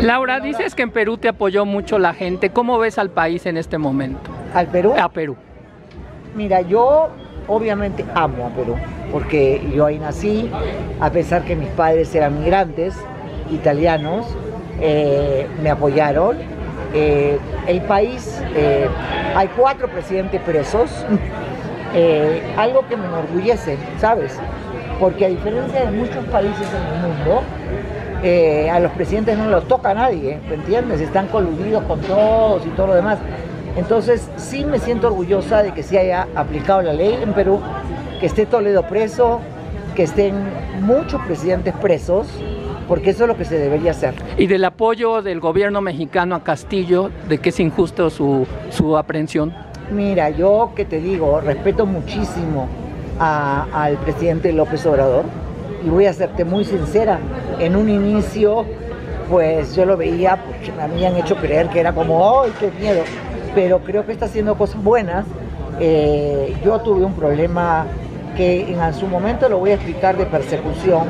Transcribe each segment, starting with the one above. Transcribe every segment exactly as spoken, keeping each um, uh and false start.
Laura, dices que en Perú te apoyó mucho la gente. ¿Cómo ves al país en este momento? ¿Al Perú? A Perú. Mira, yo obviamente amo a Perú, porque yo ahí nací, a pesar que mis padres eran migrantes italianos, eh, me apoyaron. Eh, el país, eh, hay cuatro presidentes presos, eh, algo que me enorgullece, ¿sabes? Porque a diferencia de muchos países en el mundo, eh, a los presidentes no los toca a nadie, ¿me entiendes? Están coludidos con todos y todo lo demás. Entonces sí me siento orgullosa de que se haya aplicado la ley en Perú, que esté Toledo preso, que estén muchos presidentes presos, porque eso es lo que se debería hacer. Y del apoyo del gobierno mexicano a Castillo, de que es injusto su, su aprehensión. Mira, yo que te digo, respeto muchísimo a, al presidente López Obrador, y voy a serte muy sincera, en un inicio pues yo lo veía porque me habían hecho creer que era como, ¡ay, qué miedo! Pero creo que está haciendo cosas buenas. Eh, yo tuve un problema que en su momento lo voy a explicar, de persecución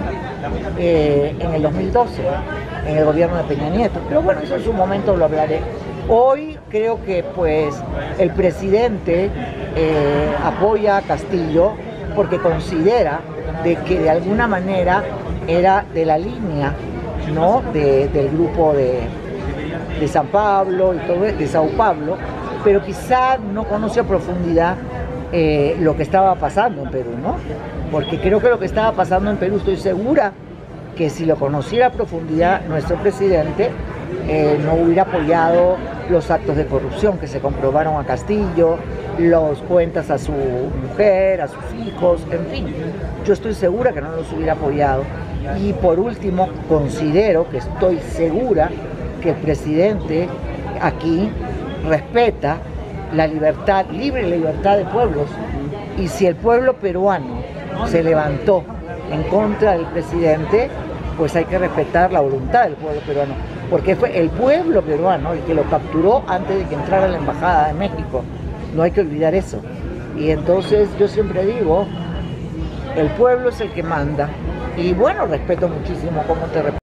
eh, en el dos mil doce, en el gobierno de Peña Nieto, pero bueno, eso en su momento lo hablaré. Hoy creo que pues el presidente eh, apoya a Castillo porque considera de que de alguna manera era de la línea, ¿no? de, del grupo de, de San Pablo y todo, de Sao Paulo, pero quizá no conoce a profundidad eh, lo que estaba pasando en Perú, ¿no? Porque creo que lo que estaba pasando en Perú, estoy segura que si lo conociera a profundidad nuestro presidente, eh, no hubiera apoyado los actos de corrupción que se comprobaron a Castillo, los cuentas a su mujer, a sus hijos, en fin, yo estoy segura que no los hubiera apoyado. Y por último, considero que estoy segura que el presidente aquí respeta la libertad, libre libertad de pueblos, y si el pueblo peruano se levantó en contra del presidente, pues hay que respetar la voluntad del pueblo peruano, porque fue el pueblo peruano el que lo capturó antes de que entrara a la embajada de México. No hay que olvidar eso. Y entonces yo siempre digo, el pueblo es el que manda, y bueno, respeto muchísimo cómo te respeto.